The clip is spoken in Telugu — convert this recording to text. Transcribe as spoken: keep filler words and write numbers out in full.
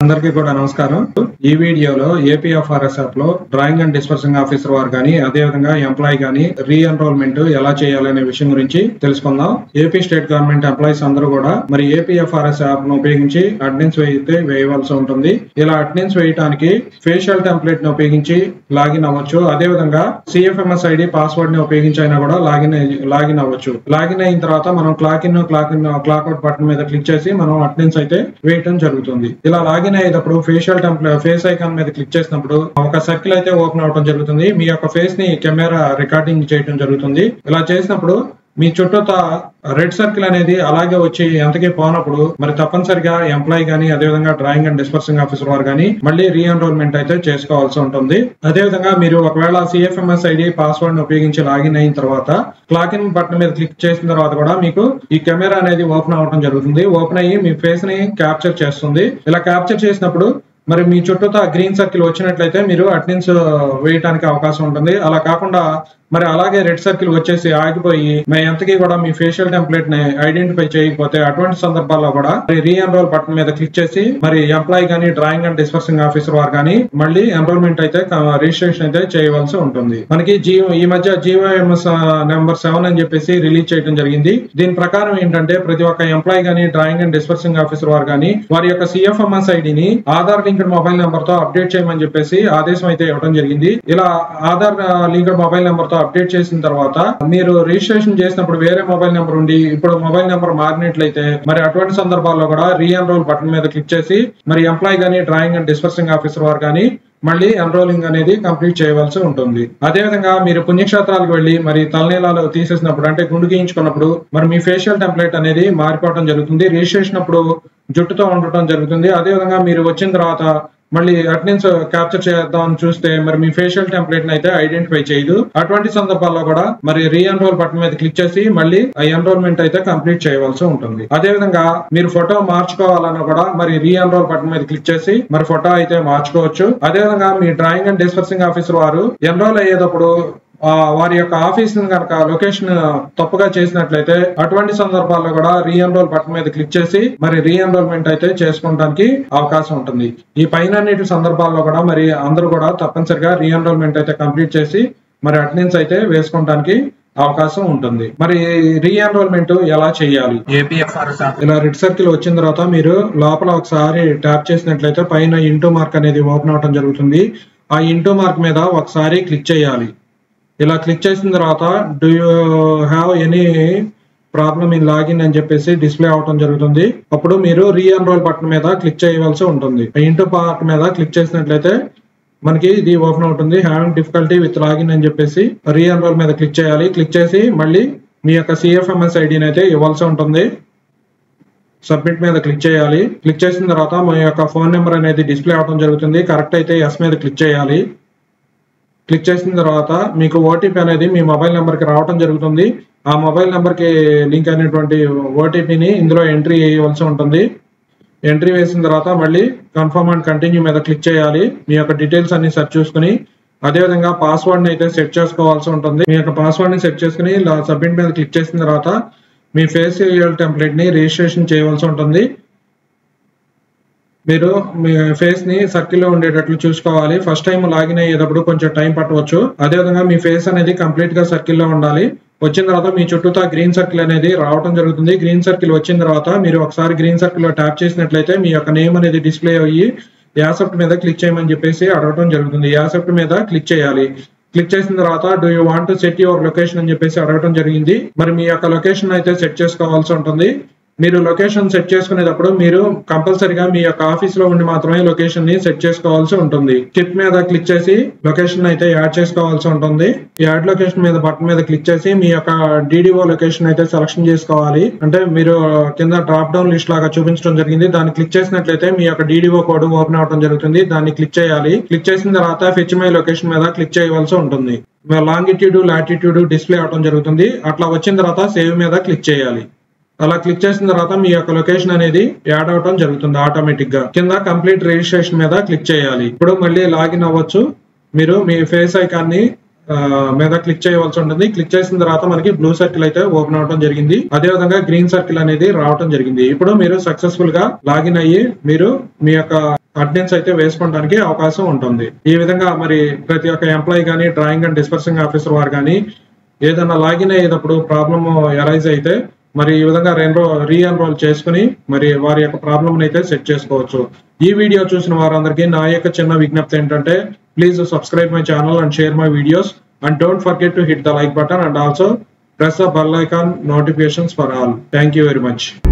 అందరికీ కూడా నమస్కారం. ఈ వీడియోలో ఏపీఎఫ్ఆర్ఎస్ యాప్ లో డ్రాయింగ్ అండ్ డిస్పర్సింగ్ ఆఫీసర్ వారు కానీ అదే విధంగా ఎంప్లాయీ కానీ రీ ఎన్రోల్మెంట్ ఎలా చేయాలనే విషయం గురించి తెలుసుకుందాం. ఏపీ స్టేట్ గవర్నమెంట్ ఎంప్లాయీస్ అందరూ కూడా మరి ఏపీఎఫ్ఆర్ఎస్ యాప్ ను ఉపయోగించి అటెండెన్స్ వేయితే వేయవలసి ఉంటుంది. ఇలా అటెండెన్స్ వేయడానికి ఫేషియల్ టెంప్లెట్ ని ఉపయోగించి లాగిన్ అవ్వచ్చు. అదే విధంగా సిఎఫ్ఎంఎస్ ఐడి పాస్వర్డ్ ని ఉపయోగించి అయినా కూడా లాగిన్ లాగిన్ అవ్వచ్చు. లాగిన్ అయిన తర్వాత మనం clock in clock in clock out button మీద క్లిక్ చేసి మనం అటెండెన్స్ అయితే వేయటం జరుగుతుంది. ఇలా లాగిన్ అయ్యేటప్పుడు ఫేషియల్ టెంప్లెట్ ఫేస్ ఐకాన్ మీద క్లిక్ చేసినప్పుడు ఒక సర్కిల్ అయితే ఓపెన్ అవడం జరుగుతుంది. మీ యొక్క ఫేస్ ని కెమెరా రికార్డింగ్ చేయడం జరుగుతుంది. ఇలా చేసినప్పుడు మీ చుట్టూత రెడ్ సర్కిల్ అనేది అలాగే వచ్చి ఎంతకీ పోనప్పుడు మరి తప్పనిసరిగా ఎంప్లాయీ గానీ అదేవిధంగా డ్రాయింగ్ అండ్ డిస్పర్సింగ్ ఆఫీసర్ వారు గానీ మళ్ళీ రీ ఎన్రోల్మెంట్ అయితే చేసుకోవాల్సి ఉంటుంది. అదేవిధంగా మీరు ఒకవేళ సిఎఫ్ఎంఎస్ ఐడి పాస్వర్డ్ ని ఉపయోగించి లాగిన్ అయిన తర్వాత క్లాక్ ఇన్ బటన్ మీద క్లిక్ చేసిన తర్వాత కూడా మీకు ఈ కెమెరా అనేది ఓపెన్ అవడం జరుగుతుంది. ఓపెన్ అయ్యి మీ ఫేస్ ని క్యాప్చర్ చేస్తుంది. ఇలా క్యాప్చర్ చేసినప్పుడు మరి మీ చుట్టూతో గ్రీన్ సర్కిల్ వచ్చినట్లయితే మీరు అటెండెన్స్ వేయడానికి అవకాశం ఉంటుంది. అలా కాకుండా మరి అలాగే రెడ్ సర్కిల్ వచ్చేసి ఆగిపోయి మీ ఎంతకీ కూడా మీ ఫేషియల్ టెంప్లెట్ ని ఐడెంటిఫై చేయకపోతే అటువంటి సందర్భాల్లో కూడా రీ ఎన్రోల్ బటన్ మీద క్లిక్ చేసి మరి ఎంప్లాయీ గానీ డ్రాయింగ్ అండ్ డిస్పర్సింగ్ ఆఫీసర్ వారు కానీ మళ్ళీ ఎన్రోల్మెంట్ అయితే రిజిస్ట్రేషన్ అయితే చేయవలసి ఉంటుంది. మనకి జియో ఈ మధ్య జియోఎంఎస్ నెంబర్ సెవెన్ అని చెప్పేసి రిలీజ్ చేయడం జరిగింది. దీని ప్రకారం ఏంటంటే ప్రతి ఒక్క ఎంప్లాయీ గానీ డ్రాయింగ్ అండ్ డిస్పర్సింగ్ ఆఫీసర్ వారు కానీ వారి యొక్క సిఎఫ్ఎంఎస్ ఐడిని ఆధార్ లింక్డ్ మొబైల్ నెంబర్ తో అప్డేట్ చేయమని చెప్పేసి ఆదేశం అయితే ఇవ్వడం జరిగింది. ఇలా ఆధార్ లింక్డ్ మొబైల్ నెంబర్ తో అప్డేట్ చేసిన తర్వాత మీరు రిజిస్ట్రేషన్ చేసినప్పుడు వేరే మొబైల్ నెంబర్ ఉండి ఇప్పుడు మొబైల్ నెంబర్ మారినట్లయితే మరి అటువంటి సందర్భాల్లో కూడా రీ ఎన్రోల్ బటన్ మీద క్లిక్ చేసి మరి ఎంప్లాయీ గానీ డ్రాయింగ్ అండ్ డిస్పర్సింగ్ ఆఫీసర్ వారు కానీ మళ్ళీ ఎన్రోలింగ్ అనేది కంప్లీట్ చేయవలసి ఉంటుంది. అదేవిధంగా మీరు పుణ్యక్షేత్రాలకు వెళ్లి మరి తలనీలాలు తీసేసినప్పుడు అంటే గుండు గీయించుకున్నప్పుడు మరి మీ ఫేషియల్ టెంప్లెట్ అనేది మారిపోవడం జరుగుతుంది. రిజిస్ట్రేషన్ అప్పుడు జుట్టుతో ఉండటం జరుగుతుంది. అదేవిధంగా మీరు వచ్చిన తర్వాత మళ్ళీ అటెండెన్స్ క్యాప్చర్ చేద్దామని చూస్తే మరి మీ ఫేషియల్ టెంప్లెట్ అయితే ఐడెంటిఫై చేయదు. అటువంటి సందర్భాల్లో కూడా మరి రీ ఎన్రోల్ బటన్ మీద క్లిక్ చేసి మళ్ళీ ఆ ఎన్రోల్మెంట్ అయితే కంప్లీట్ చేయవలసి ఉంటుంది. అదే విధంగా మీరు ఫోటో మార్చుకోవాలన్నా కూడా మరి రీ ఎన్రోల్ బటన్ మీద క్లిక్ చేసి మరి ఫోటో అయితే మార్చుకోవచ్చు. అదే విధంగా మీ డ్రాయింగ్ అండ్ డిస్పర్సింగ్ ఆఫీసర్ వారు ఎన్రోల్ అయ్యేటప్పుడు వారి యొక్క ఆఫీస్ కనుక లొకేషన్ తప్పుగా చేసినట్లయితే అటువంటి సందర్భాల్లో కూడా రీ ఎన్రోల్ బటన్ మీద క్లిక్ చేసి మరి రీ ఎన్రోల్మెంట్ అయితే చేసుకోవడానికి అవకాశం ఉంటుంది. ఈ పైన సందర్భాల్లో కూడా మరి అందరూ కూడా తప్పనిసరిగా రీ ఎన్రోల్మెంట్ అయితే కంప్లీట్ చేసి మరి అటెండెన్స్ అయితే వేసుకోవడానికి అవకాశం ఉంటుంది. మరి రీ ఎన్రోల్మెంట్ ఎలా చేయాలి? ఏపీఎఫ్ఆర్ఎస్ ఇలా రెడ్ సర్కిల్ వచ్చిన తర్వాత మీరు లోపల ఒకసారి ట్యాప్ చేసినట్లయితే పైన ఇంటూ మార్క్ అనేది ఓపెన్ అవడం జరుగుతుంది. ఆ ఇంటూ మార్క్ మీద ఒకసారి క్లిక్ చేయాలి. ఇలా క్లిక్ చేసిన తర్వాత do you have any problem in login అని చెప్పేసి డిస్ప్లే అవడం జరుగుతుంది. అప్పుడు మీరు రీ ఎన్రోల్ బటన్ మీద క్లిక్ చేయవలసి ఉంటుంది. ఇంటూ పార్ట్ మీద క్లిక్ చేసినట్లయితే మనకి ఇది ఓపెన్ అవుతుంది. హ్యావింగ్ డిఫికల్టీ విత్ లాగిన్ అని చెప్పేసి రీ ఎన్రోల్ మీద క్లిక్ చేయాలి. క్లిక్ చేసి మళ్ళీ మీ యొక్క సిఎఫ్ఎంఎస్ ఐడిని అయితే ఇవ్వాల్సి ఉంటుంది. సబ్మిట్ మీద క్లిక్ చేయాలి. క్లిక్ చేసిన తర్వాత మీ యొక్క ఫోన్ నెంబర్ అనేది డిస్ప్లే అవడం జరుగుతుంది. కరెక్ట్ అయితే ఎస్ మీద క్లిక్ చేయాలి. క్లిక్ చేసిన తర్వాత మీకు ఓటీపీ అనేది మీ మొబైల్ నెంబర్ కి రావడం జరుగుతుంది. ఆ మొబైల్ నెంబర్ కి లింక్ అయినటువంటి ఓటీపీని ఇందులో ఎంట్రీ చేయవలసి ఉంటుంది. ఎంట్రీ వేసిన తర్వాత మళ్ళీ కన్ఫర్మ్ అండ్ కంటిన్యూ మీద క్లిక్ చేయాలి. మీ యొక్క డీటెయిల్స్ అన్ని సెట్ చూసుకుని అదేవిధంగా పాస్వర్డ్ ని అయితే సెట్ చేసుకోవాల్సి ఉంటుంది. మీ యొక్క పాస్వర్డ్ ని సెట్ చేసుకుని సబ్మిట్ మీద క్లిక్ చేసిన తర్వాత మీ ఫేషియల్ టెంప్లెట్ ని రిజిస్ట్రేషన్ చేయవలసి ఉంటుంది. మీరు మీ ఫేస్ ని సర్కిల్ లో ఉండేటట్లు చూసుకోవాలి. ఫస్ట్ టైం లాగిన్ అయ్యేటప్పుడు కొంచెం టైం పట్టవచ్చు. అదేవిధంగా మీ ఫేస్ అనేది కంప్లీట్ గా సర్కిల్ లో ఉండాలి. వచ్చిన తర్వాత మీ చుట్టూతా గ్రీన్ సర్కిల్ అనేది రావడం జరుగుతుంది. గ్రీన్ సర్కిల్ వచ్చిన తర్వాత మీరు ఒకసారి గ్రీన్ సర్కిల్ లో ట్యాప్ చేసినట్లయితే మీ యొక్క నేమ్ అనేది డిస్ప్లే అయ్యి యాక్సెప్ట్ మీద క్లిక్ చేయమని చెప్పేసి అడగడం జరుగుతుంది. యాక్సెప్ట్ మీద క్లిక్ చేయాలి. క్లిక్ చేసిన తర్వాత do you want to set your location అని చెప్పేసి అడగడం జరిగింది. మరి మీ యొక్క లొకేషన్ అయితే సెట్ చేసుకోవాల్సి ఉంటుంది. మీరు లొకేషన్ సెట్ చేసుకునేటప్పుడు మీరు కంపల్సరీగా మీ యొక్క ఆఫీస్ లో ఉండి మాత్రమే లొకేషన్ ని సెట్ చేసుకోవాల్సి ఉంటుంది. క్లిక్ మీద క్లిక్ చేసి లొకేషన్ అయితే యాడ్ చేసుకోవాల్సి ఉంటుంది. యాడ్ లొకేషన్ మీద బటన్ మీద క్లిక్ చేసి మీ యొక్క డిడిఓ లొకేషన్ అయితే సెలెక్షన్ చేసుకోవాలి. అంటే మీరు కింద డ్రాప్ డౌన్ లిస్ట్ లాగా చూపించడం జరిగింది. దాన్ని క్లిక్ చేసినట్లయితే మీ యొక్క డిడిఓ కోడ్ ఓపెన్ అవడం జరుగుతుంది. దాన్ని క్లిక్ చేయాలి. క్లిక్ చేసిన తర్వాత ఫెచ్ మై లొకేషన్ మీద క్లిక్ చేయవలసి ఉంటుంది. లాంగిట్యూడ్ లాటిట్యూడ్ డిస్ప్లే అవడం జరుగుతుంది. అట్లా వచ్చిన తర్వాత సేవ్ మీద క్లిక్ చేయాలి. అలా క్లిక్ చేసిన తర్వాత మీ యొక్క లొకేషన్ అనేది యాడ్ అవడం జరుగుతుంది ఆటోమేటిక్ గా. కింద కంప్లీట్ రిజిస్ట్రేషన్ మీద క్లిక్ చేయాలి. ఇప్పుడు మళ్ళీ లాగిన్ అవ్వచ్చు. మీరు మీ ఫేస్ ఐకాన్ ని మీద క్లిక్ చేయవలసి ఉంటుంది. క్లిక్ చేసిన తర్వాత మనకి బ్లూ సర్కిల్ అయితే ఓపెన్ అవడం జరిగింది. అదే విధంగా గ్రీన్ సర్కిల్ అనేది రావడం జరిగింది. ఇప్పుడు మీరు సక్సెస్ఫుల్ గా లాగిన్ అయ్యి మీరు మీ యొక్క అటెండెన్స్ అయితే వేసుకోవడానికి అవకాశం ఉంటుంది. ఈ విధంగా మరి ప్రతి ఒక్క ఎంప్లాయీ కానీ డ్రాయింగ్ అండ్ డిస్పర్సింగ్ ఆఫీసర్ వారు కానీ ఏదైనా లాగిన్ అయ్యేటప్పుడు ప్రాబ్లమ్ అరైజ్ అయితే మరి ఈ విధంగా రెన్రో రీ ఎన్రోల్ చేసుకుని మరి వారి యొక్క ప్రాబ్లమ్ అయితే సెట్ చేసుకోవచ్చు. ఈ వీడియో చూసిన వారందరికీ నా యొక్క చిన్న విజ్ఞప్తి ఏంటంటే please subscribe my channel and share my videos and don't forget to hit the like button and also press the bell icon notifications for all. Thank you very much.